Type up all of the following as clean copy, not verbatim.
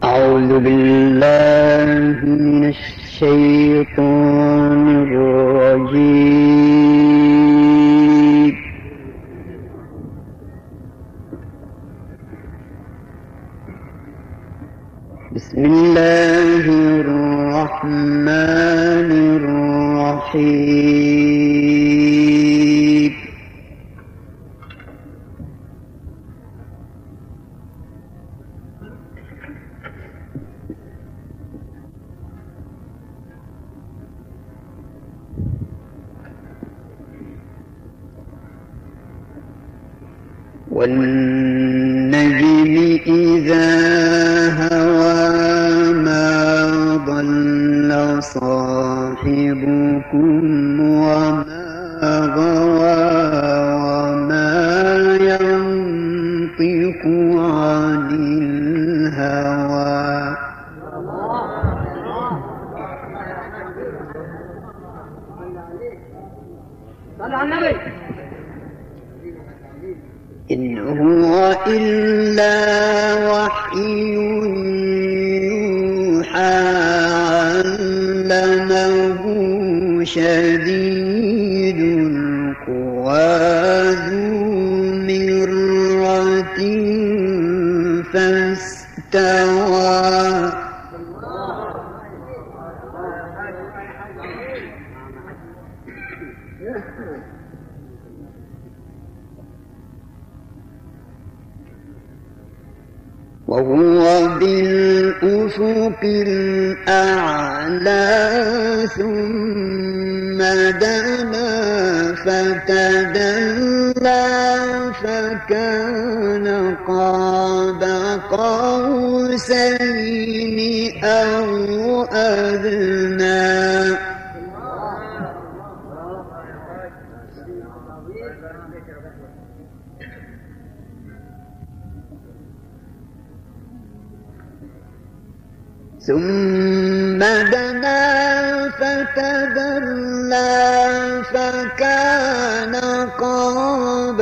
أعوذ بالله من الشيطان الرجيم. بسم الله الرحمن الرحيم. والنجم إذا هوى ما ضل صاحبكم وما غوى وما ينطق عن الهوى إن هو إلا وحي يوحى علمه شديد القوى ذو مرة فاستوى وهو بالأفق الأعلى ثم دنا فتدلى فكان قاب قوسين أو أدنى ثم دنا فتدلى فكان قاب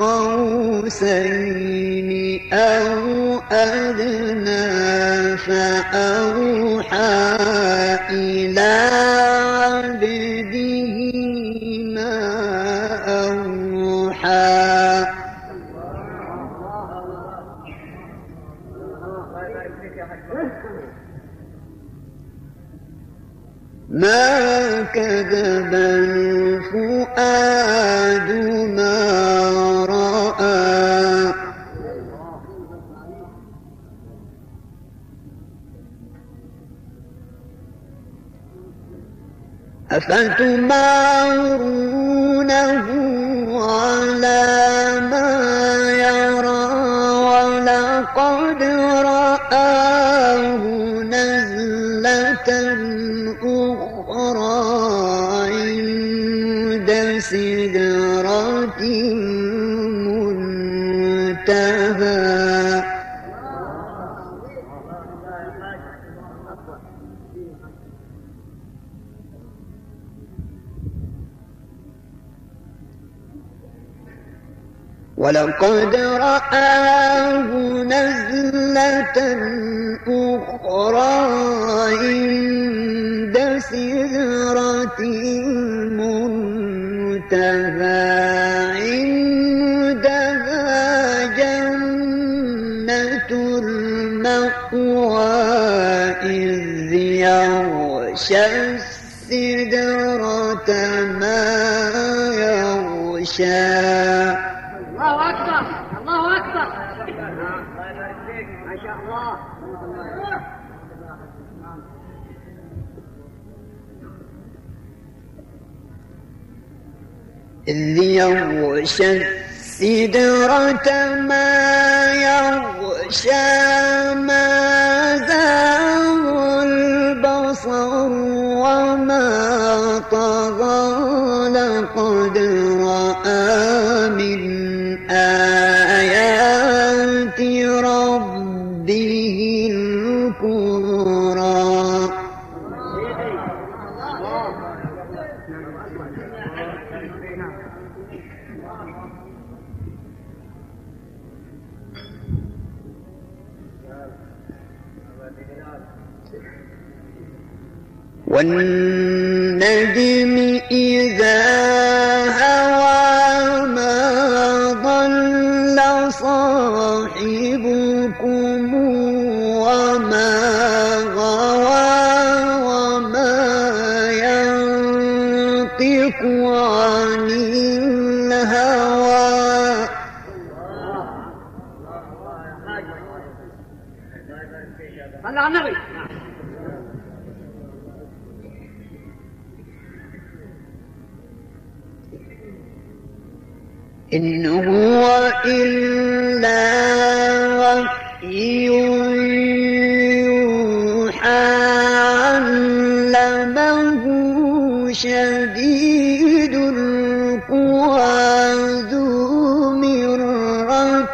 قوسين أو أدنى فأوحى إلى عبده ما أوحى ما كذب الفؤاد ما رأى أفتمارونه على ما يرى ولقد رآه نزلة أخرى عند سدرة منتهى ولقد رآه نزلة أخرى عند سدرة المنتهى عندها جنة المأوى إذ يغشى السدرة ما يغشى الله أكبر الله أكبر ما شاء الله إذ يغشى السدرة ما يغشى ما زاغ البصر وما طغى لقد رأى من آيات ربه الكبرى والنجم إذا هوى ما ضل صاحبكم وما غوى وما ينطق عن الهوى. صلى على النبي. إن هو إلا وحي يوحى علمه شديد القوى ذو مرة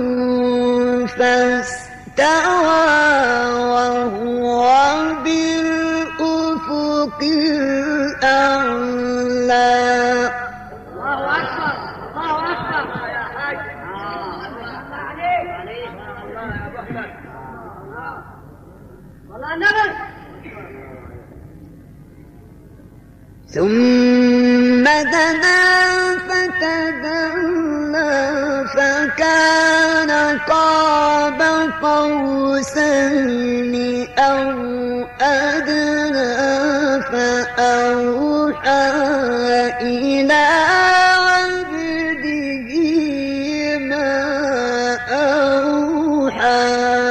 فاستوى وهو بالأفق الأعلى. ثم دنا فتدلى فكان قاب قوسين أو أدنى فأوحى إلى عبده ما أوحى.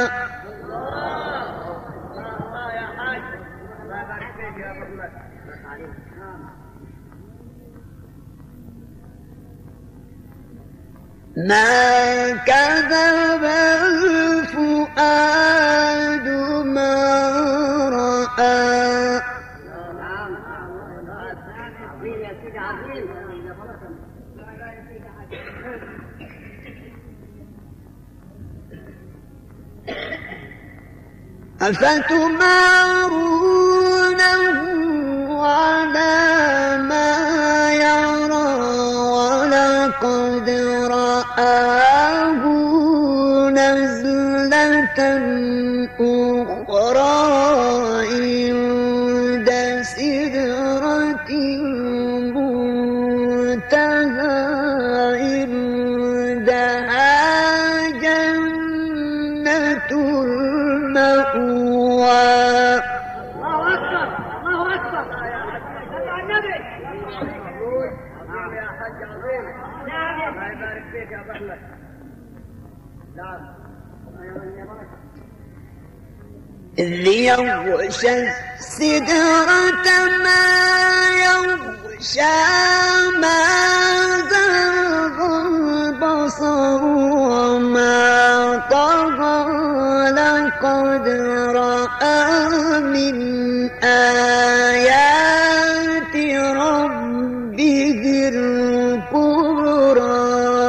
ما كذب الفؤاد ما رأى. أفتمارونه على ما يرى ولقد رآه نزلة أخرى عند سدرة المنتهى عندها جنة المأوى. الله أكبر الله أكبر. صلى على النبي. يا حاج عظيم. نعم الله يبارك فيك يا أبو أحمد. نعم. إذ يغشى السدرة ما يغشى ما زاغ البصر وما طغى لقد رأى من آيات ربه الكبرى.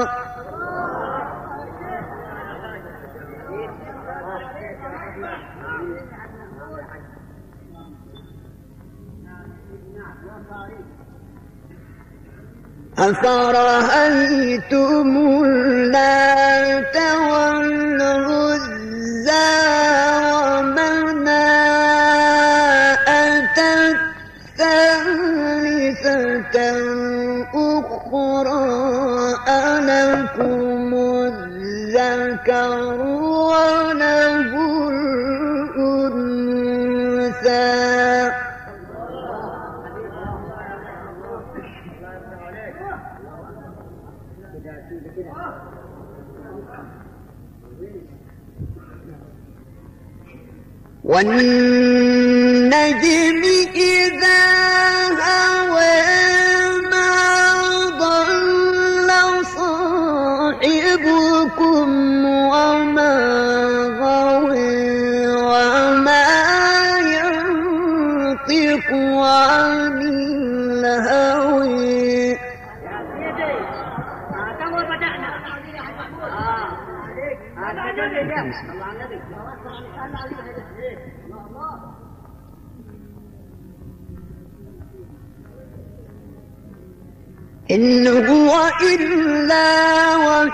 أفرأيتم اللات والعزى ومناة الثالثة الأخرى ألكم الذكر وله الأنثى. والنجم إذا هوى ما ضل صاحبكم وما غوى وما ينطق عن الهوى. إن هو إلا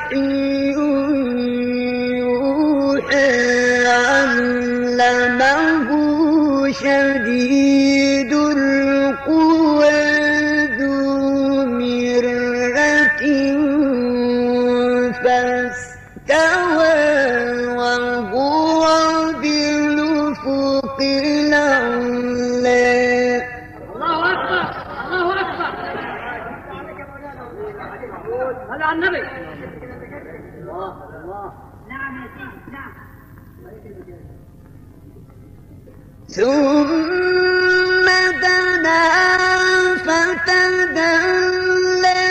وحي يوحى علمه شديد القوى ذو مرة فاستوى وهو بالأفق الأعلى. الله أكبر الله أكبر. هذا عن النبي. الله الله. نعم يا سيدي نعم. ثم دنا فتدلى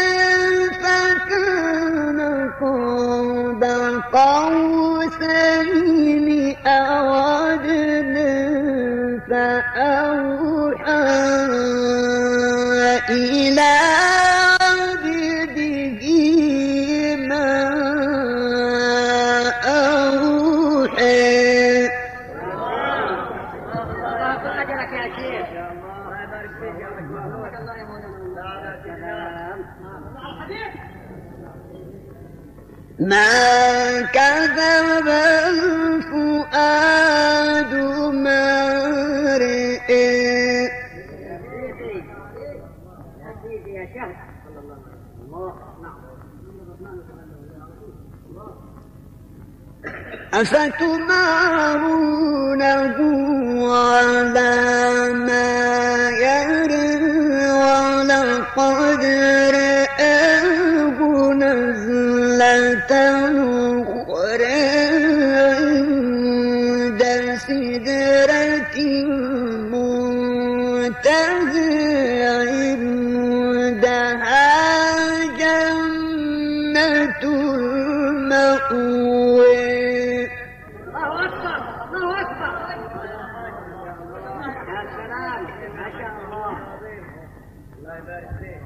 فكان قاب قوسين أو أدنى فأوحى إلى عبده ما أوحى. ما كذب الفؤاد ما رئي. أفتمارونه على ما يرى ولقد رآه نزلة أخرى عند سدرة منتهى عندها جنة المأوى. الله أكبر الله أكبر. يا سلام ما شاء الله. الله يبارك فيك.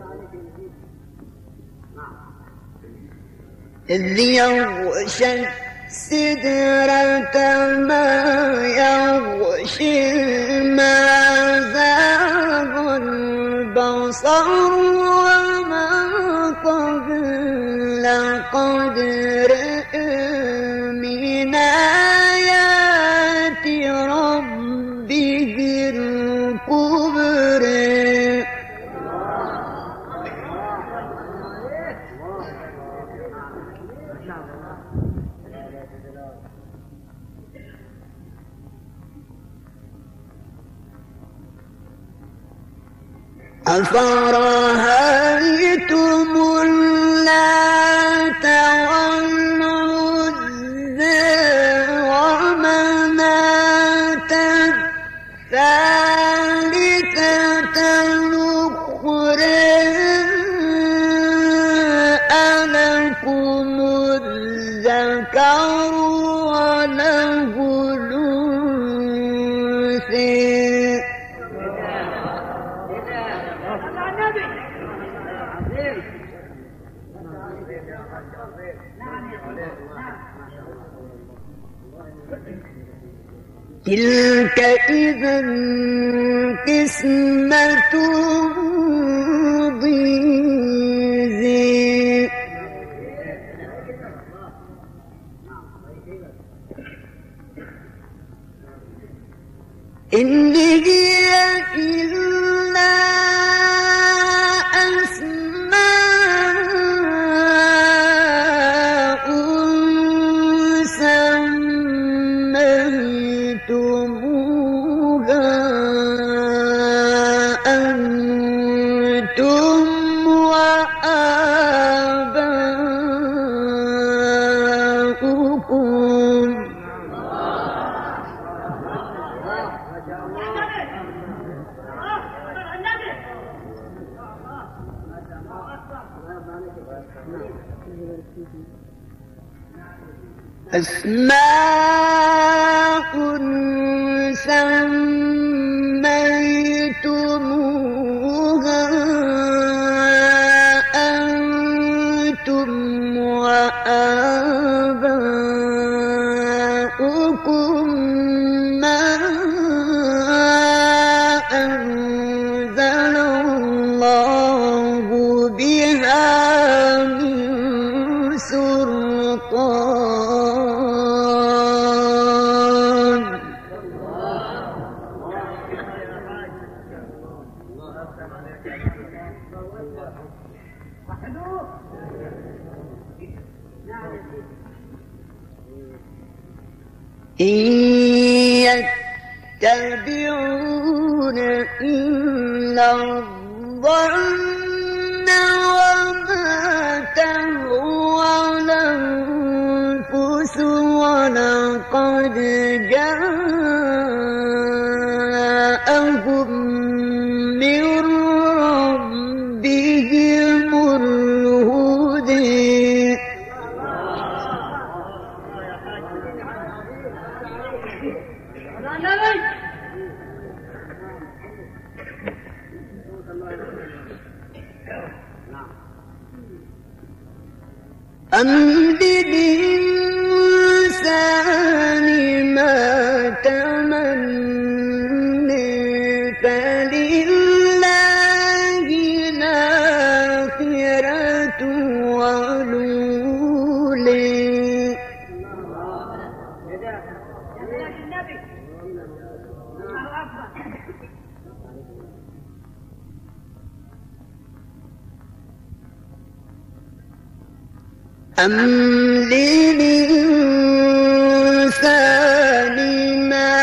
إذ يغشى السدرة ما يغشي ما زاغ البصر وما طغى لقد رأى من آيات ربه الكبرى. أفرأيتم اللات والعزى ومناة الثالثة الأخرى ألكم الذكر وله الأنثى. تلك إذا قسمة ضيزى. إن هي إلا أسماء سميتموها أنتم وآباؤكم. أسماء سميتموها أنتم وآباؤكم ما أنزل الله بها من سلطان إن يتبعون إلا الظن وما تهوى الأنفس ولقد جاءهم من ربهم الهدى. أم للإنسان ما تمنى فلله الآخرة والأولى. أم للإنسان ما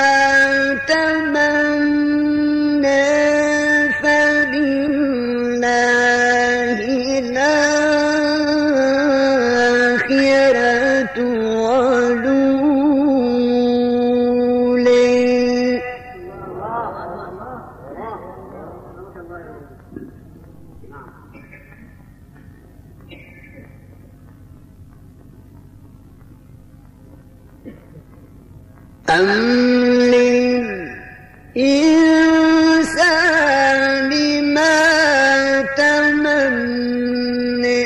تمنى فلله الآخرة والأولى. أم للإنسان ما تمنى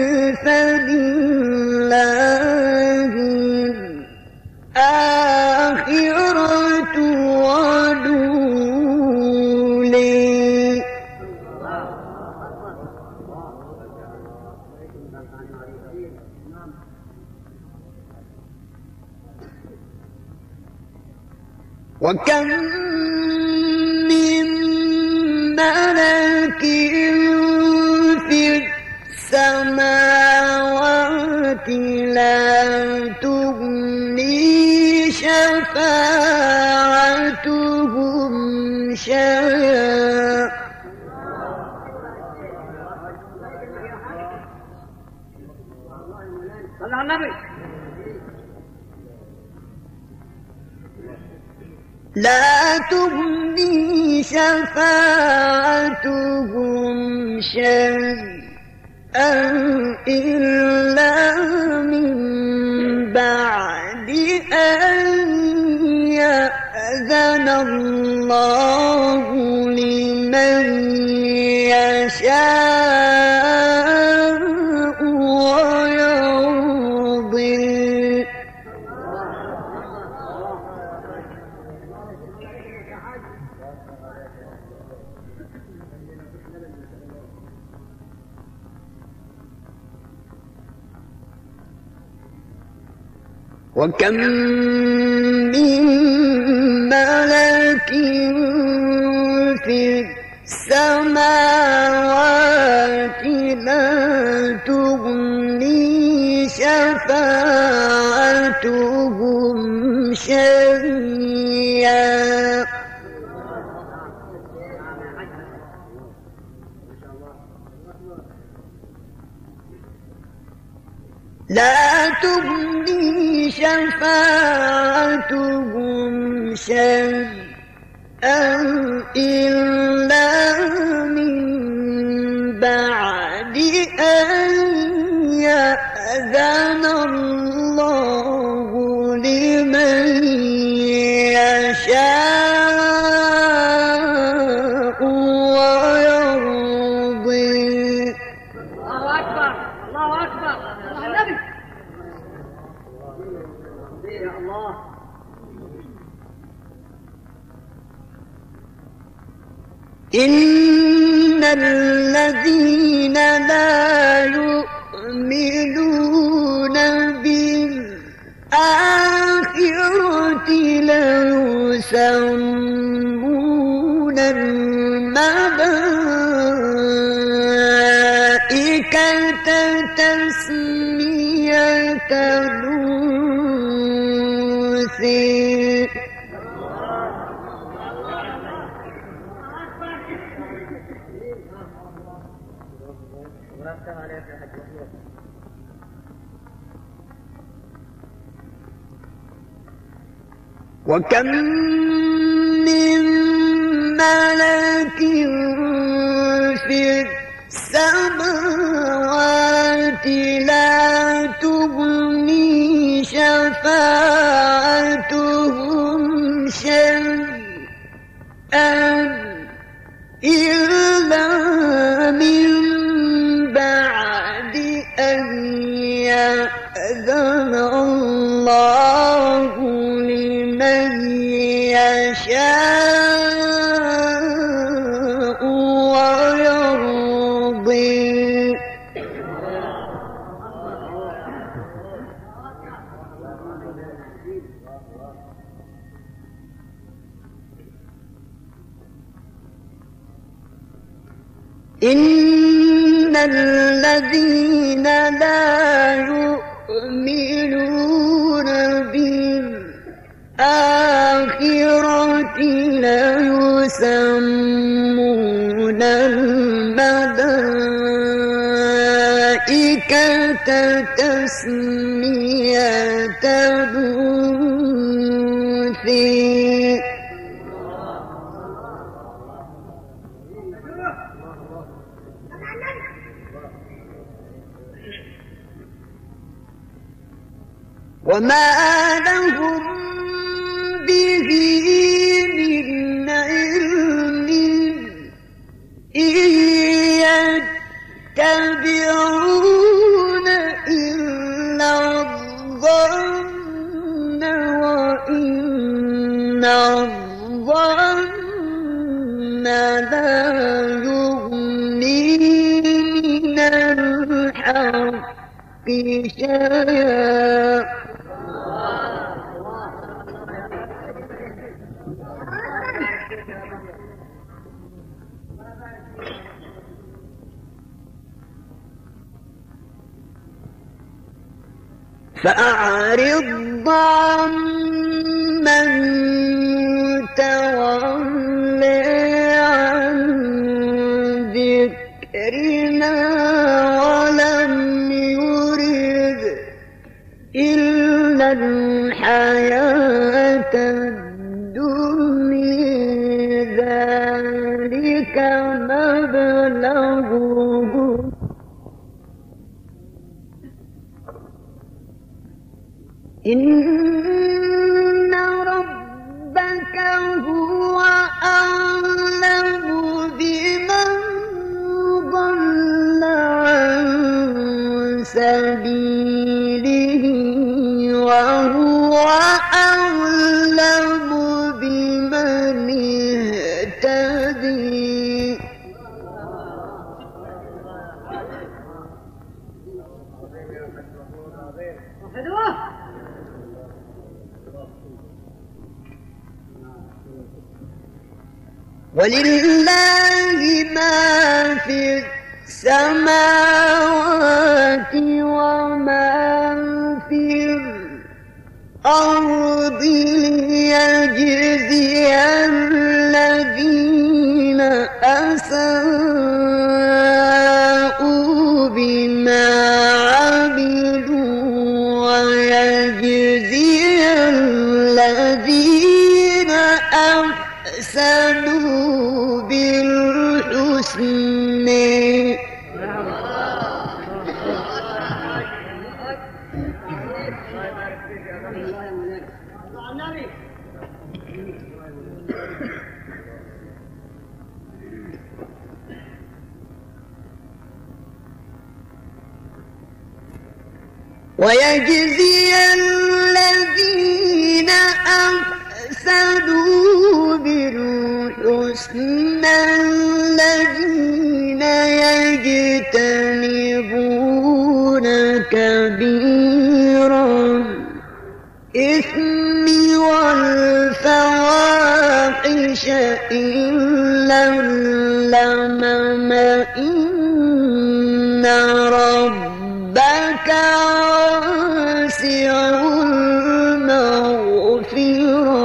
فلله الآخرة والأولى. وكم من ملك في السماوات لا تغني شفاعتهم شيئا لا تغني شفاعتهم شيئا إلا من بعد أن يأذن الله لمن يشاء ويرضي. وكم من ملك في السماوات لا تغني شفاعتهم شيئا لا تغني شفاعتهم شيئا إلا من بعد أن يأذن الله لمن يشاء ويرضي. الله أكبر الله أكبر النبي يا الله. إن الذين لا يؤمنون بالآخرة ليسمون الملائكة وكم من ملك في السماوات لا تغني شفاعتهم شيئا إلا من بعد أن يأذن الله لمن يشاء ويرضي. إن الذين لا يؤمنون بالآخرة ليسمون الملائكة تسمية الأنثى. وما لهم به من علم إن يتبعون إلا الظن وإن الظن لا يغني من الحق شيئا. فأعرض عمن تولى عن ذكرنا ولم يرد إلا الحياة الدنيا ذلك مبلغهم. إن ربك هو أعلم بمن ضل عن سبيله وهو أعلم بمن اهتدي. ولله ما في السماوات وما في الأرض ليجزي الذين أساءوا بما عملوا ويجزي الذين أحسنوا بالحسنى. ويجزي الذين أحسنوا بالحسنى الذين يجتنبون كبير الإثم والفواحش إلا اللمم إن ربك واسع المغفرة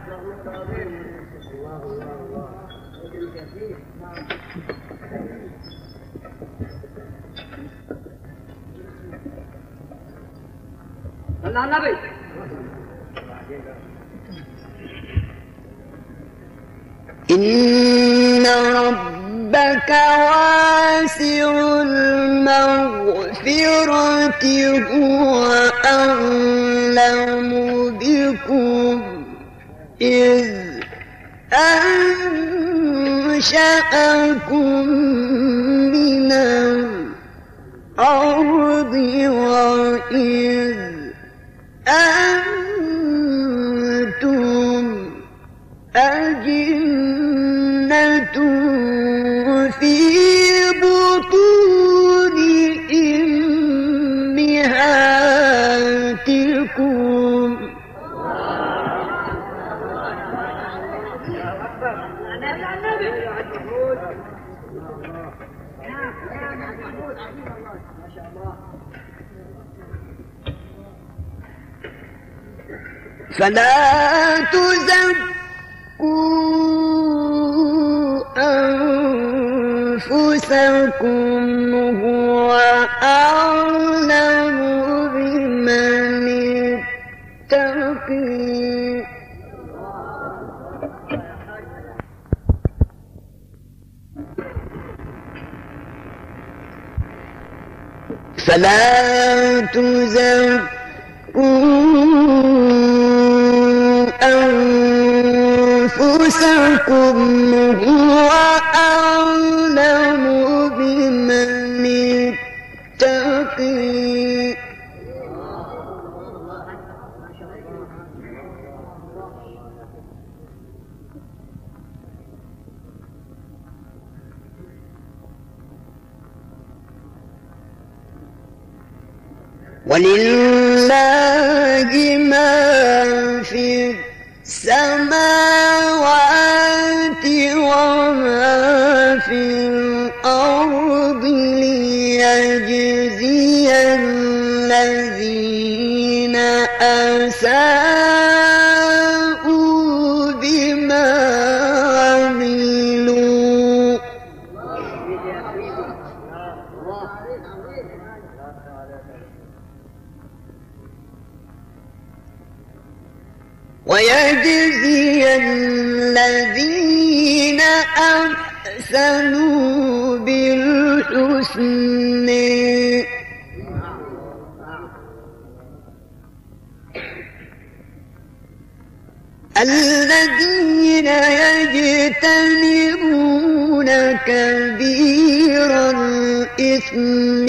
صلى على النبي. إن ربك واسع المغفرة هو أعلم بكم إذ أنشأكم من الأرض وإذ أنتم أجنة في بطون أمهاتكم فلا تزكوا أنفسكم هو أعلم بمن اتقي فلا تزكوا أنفسكم هو أعلم بمن اتقي ولله ما في السماوات وما في الأرض ليجزي الذين أساءوا بما عملوا ويجزي الذين أحسنوا بالحسن الذين يجتنبون كبير الإثم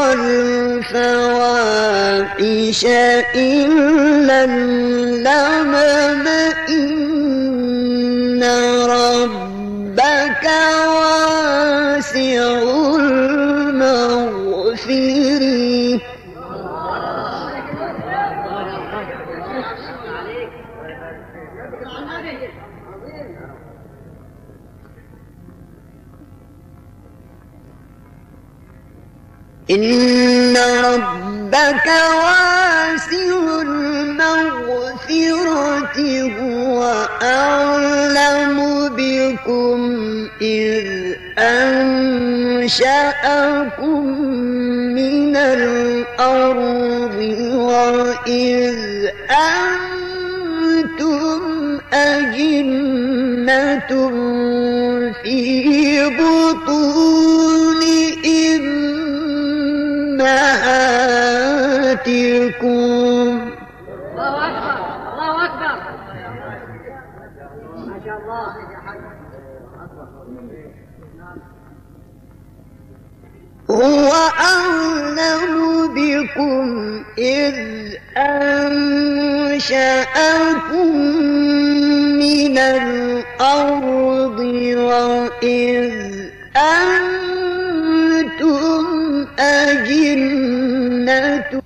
والفواحش إلا اللمم إن ربك واسع المغفرة إن ربك واسع المغفرة هو أعلم بكم إذ أنشأكم من الأرض وإذ أنتم أجنة في بطون أمهاتكم الله أكبر الله أكبر ما شاء الله هو أعلم بكم إذ أنشأكم من الأرض وإذ أنتم أجنة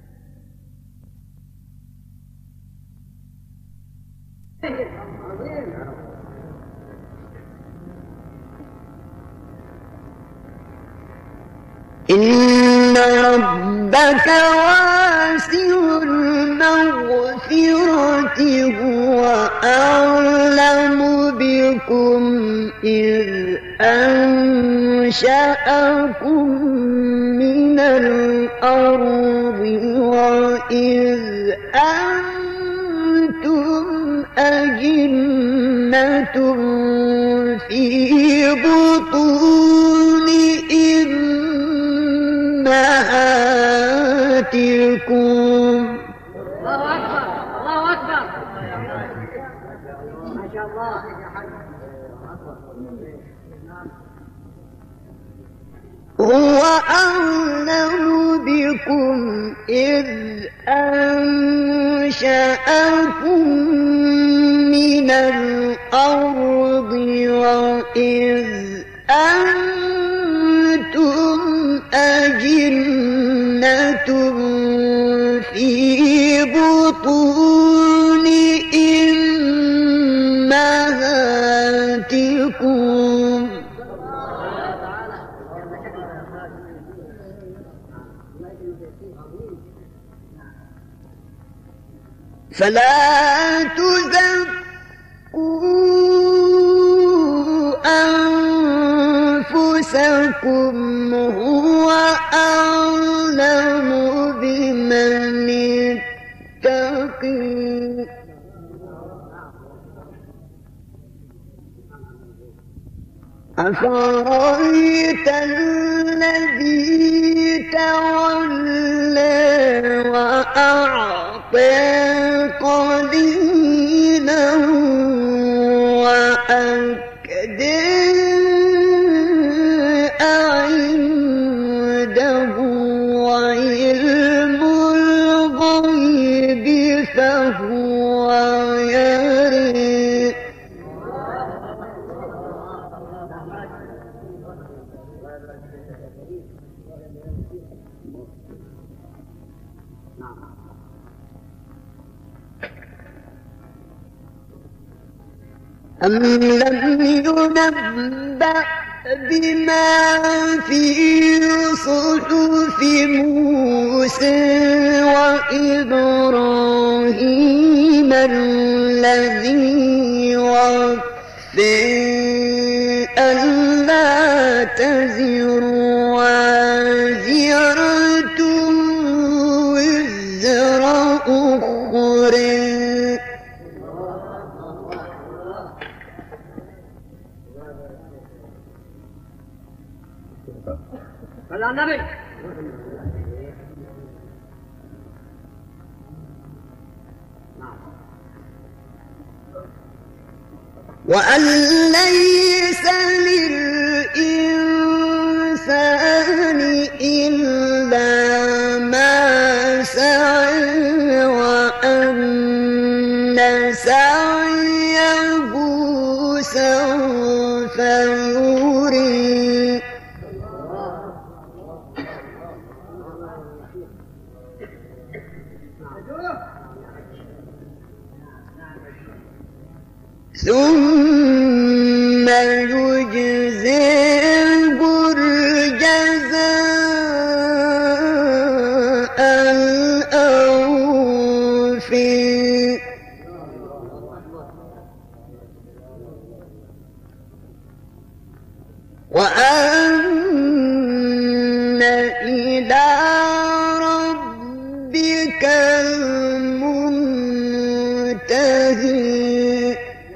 إن ربك واسع المغفرة هو أعلم بكم إذ أنشأكم من الأرض وإذ أنتم أجنة في بطون أمهاتكم. الله أكبر الله أكبر ما شاء الله. هو أعلم بكم إذ أنشأكم من الأرض وإذ أنتم أجنة في بطون أمهاتكم. فلا تزكوا أنفسكم هو أعلم بمن اتقي. أفرأيت الذي تولى وأعطى قليلا وأكدى أعنده علم الغيب فهو يرى. أم لم ينبأ بما في صحف موسى وإبراهيم الذي وفى ألا تزر وازرة وزر أخرى. صلى على النبي. وأن ليس للإنسان إلا ما سعى وأن سعيه سوف يرى. ثم يجزيه الجزاء الأوفى. وأن إلى ربك المنتهى.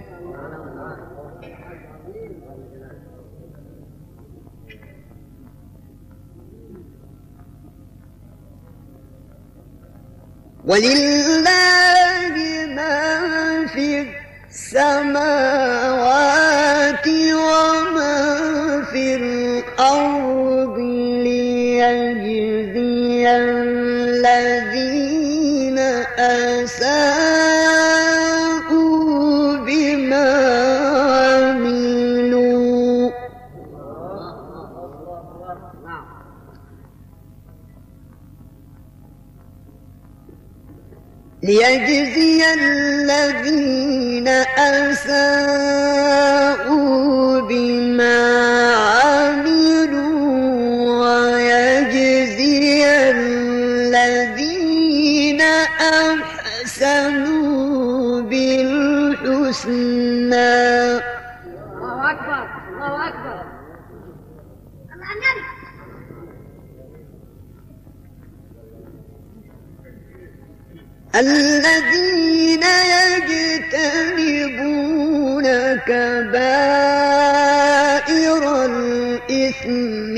ولله ما في السماوات وما في الأرض ليجزي الذين أساءوا بما عملوا. ليجزي الذين أساءوا بما عملوا ويجزي الذين أحسنوا بالحسنى. الحسنى الله أكبر الله أكبر. الذين يجتنبون كبائر الإثم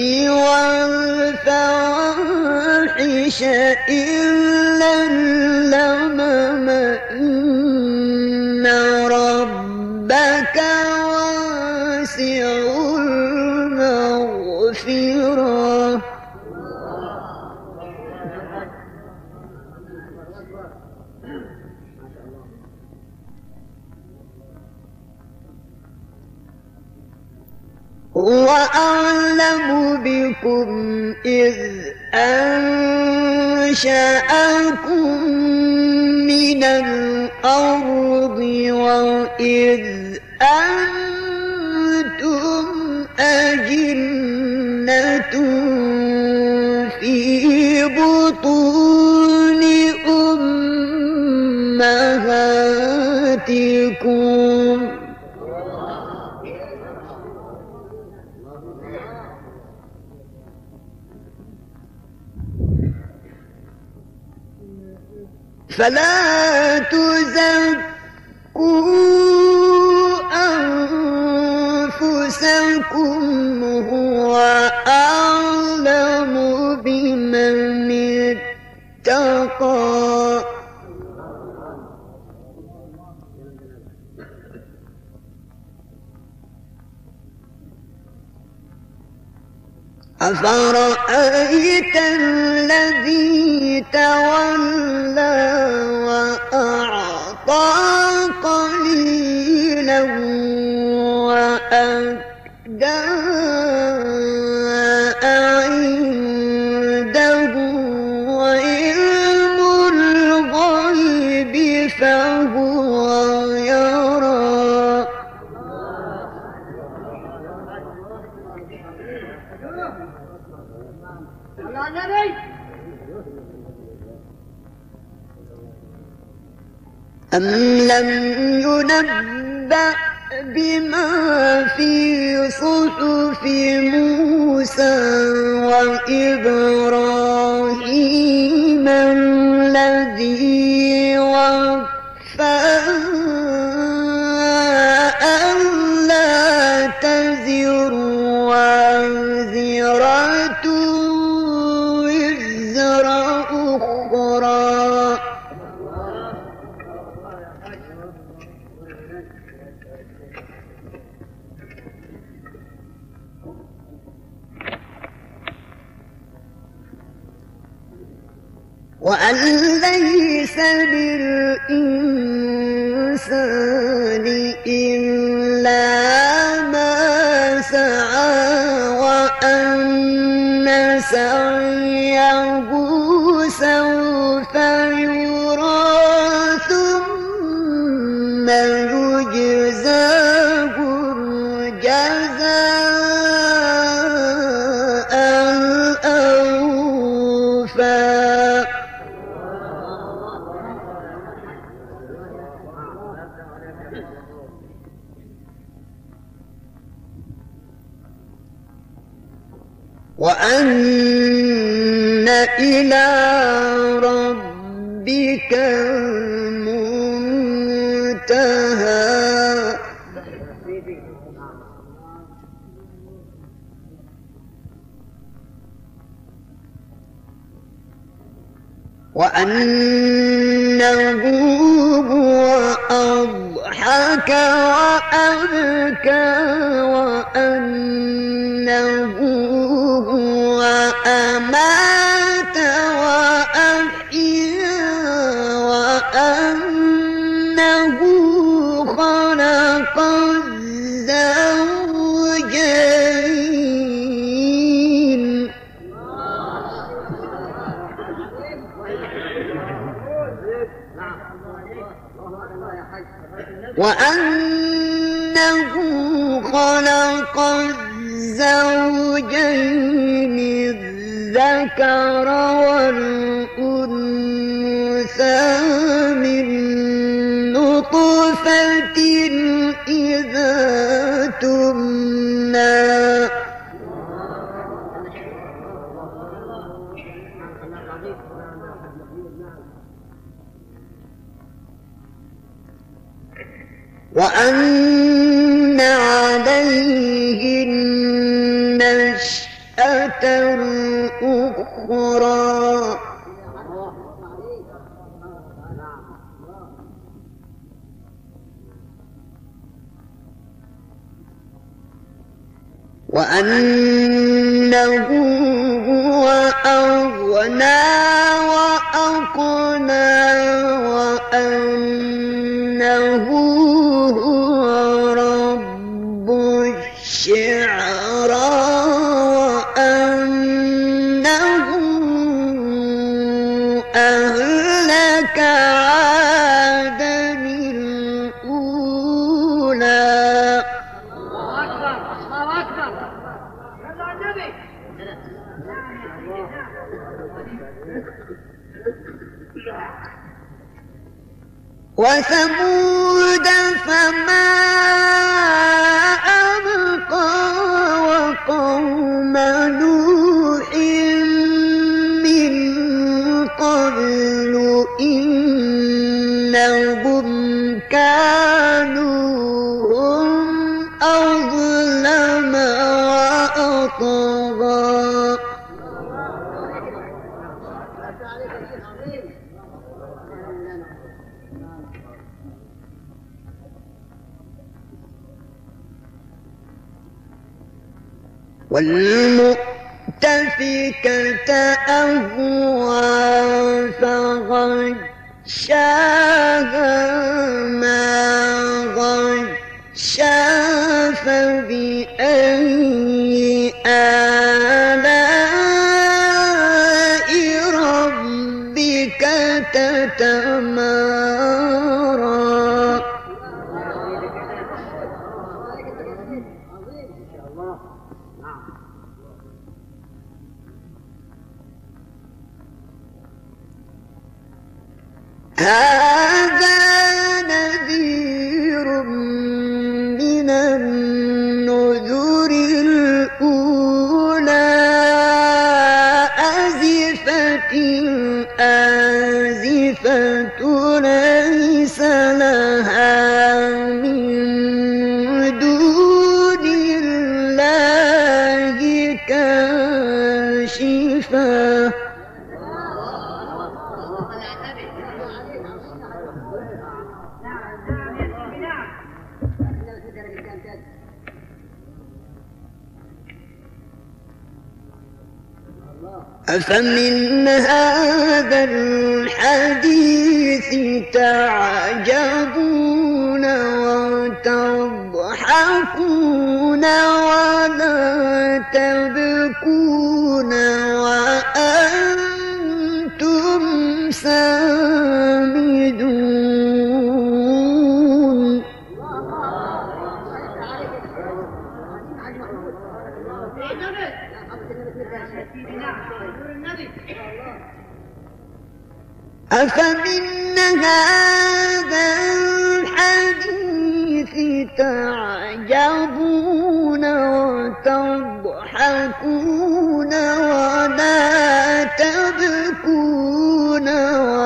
والفواحش إلا اللمم إن ربك واسع المغفرة هو أعلم بكم إذ أنشأكم من الأرض وإذ أنتم أجنة في بطون أمهاتكم فلا تزكوا أنفسكم هو أعلم بمن اتقى أفرأيت الذي تولى وأعطى قليلا وأكدى عنده علم الغيب فهو يرى أم لم ينبأ بما في صحف موسى وإبراهيم الذي وفى ألا تزر وازرة وزر أخرى وأن ليس للإنسان إلا ما سعى وأن سعيه سوف يرى ثم يجزاه الجزاء الأوفى وأن إلى ربك المنتهى وأنه هو أضحك وأبكى وأنه هو أمات وأحيا وأنه خلق الزوجين وأنه خلق الزوجين الذكر والأنثى من نطفة وأن عليه النشأة الأخرى وأنه هو أغنى وأقنى وأنه هو رب الشعرى وأنه أهلك عادا الأولى. وثمود فما أبقى وقوم نوح من قبل إنهم كانوا هم أظلم وأطغى. والمؤتفكة أهوى فغشاها ما غشا فبأي آلاء ربك تتمارى. هذا نذير من النذر الأولى أزفت الآزفة ليس لها من دون الله كاشفة. أفمن هذا الحديث تعجبون وتضحكون ولا تبكون وأنتم سامدون. أفمن هذا الحديث تعجبون وتضحكون ولا تبكون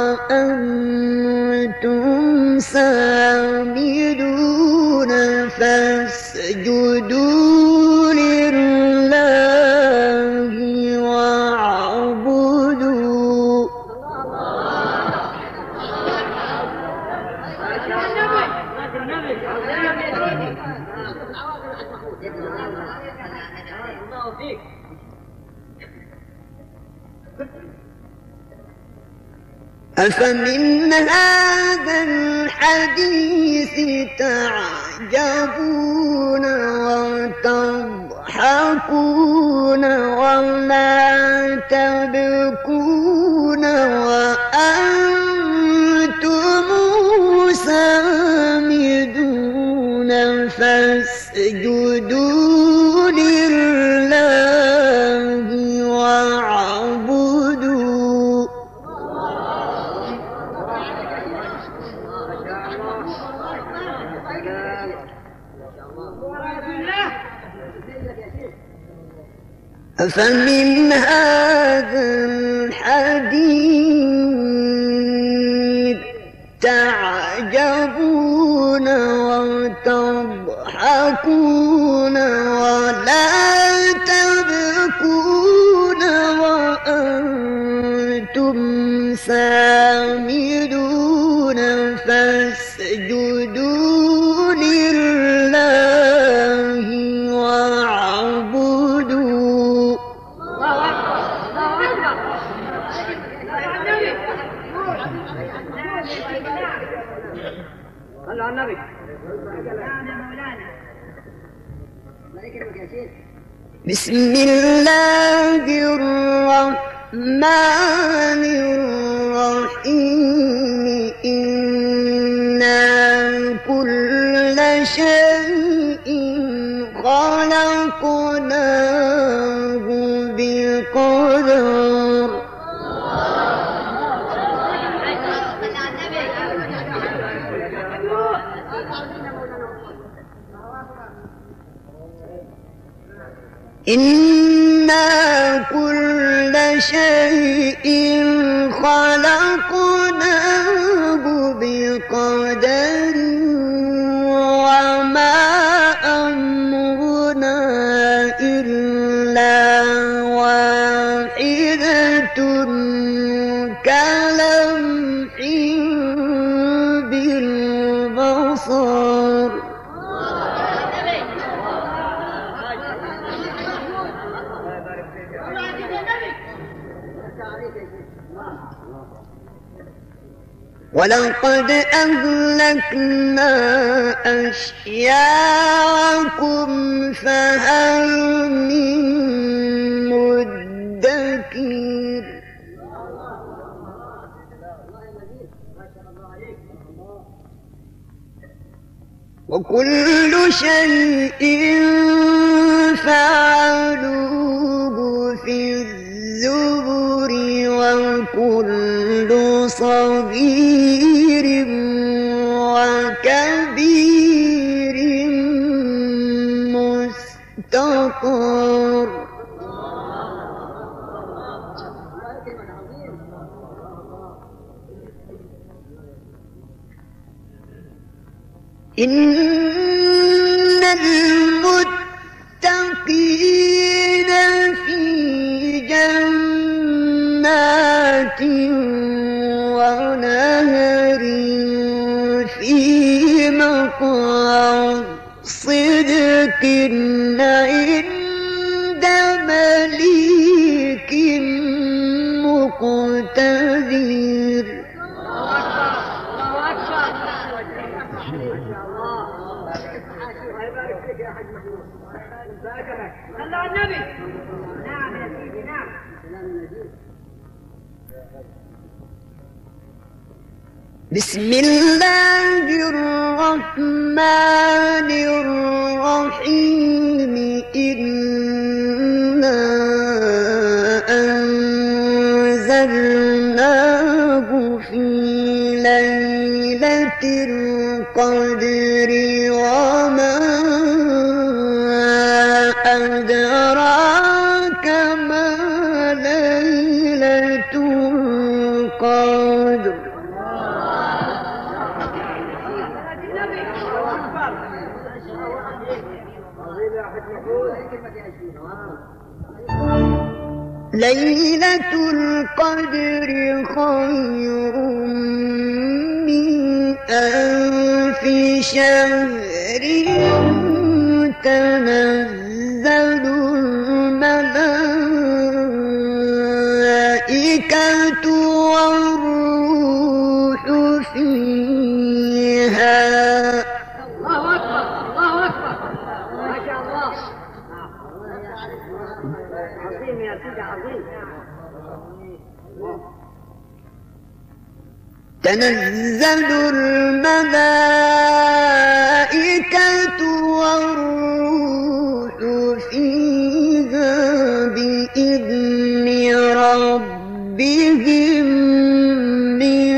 وأنتم سامدون فاسجدوا لله واعبدوا. أفمن هذا الحديث تعجبون وتضحكون ولا تبكون وأنتم سامدون فاسجدوا لله واعبدوا. أفمن هذا الحديث تعجبون تضحكون ولا تبكون وأنتم سامدون فاسجدوا لله واعبدوا. صلوا على النبي. بسم الله الرحمن الرحيم إنا كل شيء خلقناه بقدر. إنا كل شيء خلقناه بقدر وما أمرنا إلا واحدة كلمح بالبصر. ولقد أهلكنا أشياعكم فهل من مدكر. وكل شيء فعلوه في الزبر وكل صغير وكبير مستطر. إن المتقين في جنات ونهر في مقعد صدق عند مليك مقتدر. صلوا على النبي. نعم يا سيدي نعم. بسم الله الرحمن الرحيم إنا أنزلناه في ليلة القدر وما أدراك ما ليلة القدر. ليلة القدر خير من ألف شهر تنزل الملائكة والروح فيها. الله أكبر الله أكبر ما شاء الله. عظيم يا سيدي عظيم. تنزل الملائكة والروح فيها بإذن ربهم من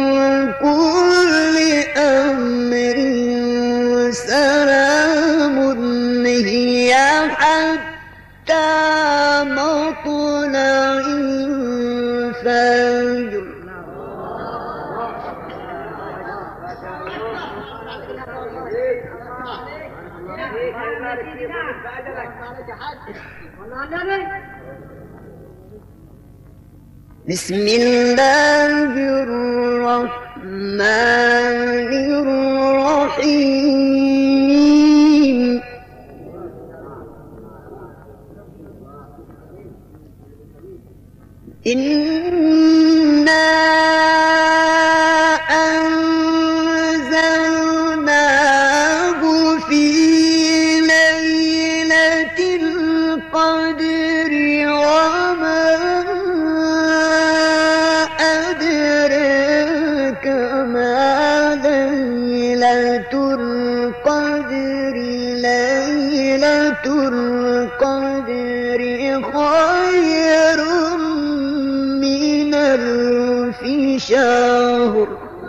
كل أمر سلام هي حتى مطلع الفجر. بسم الله الرحمن الرحيم إنا أنزلناه في ليلة القدر وما أدراك ما ليلة القدر ليلة القدر خير من ألف شهر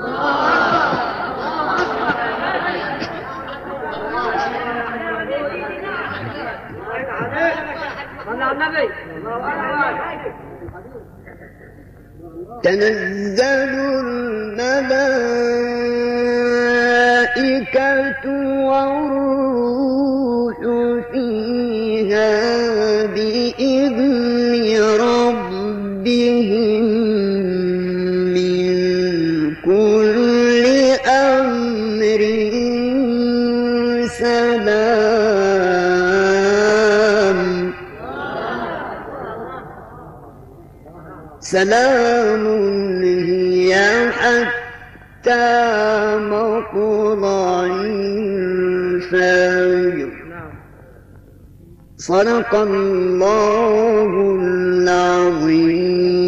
تنزل الملائكة والروح فيها بإذن ربهم من كل أمر سلام هي حتى مطلع الفجر صدق الله العظيم.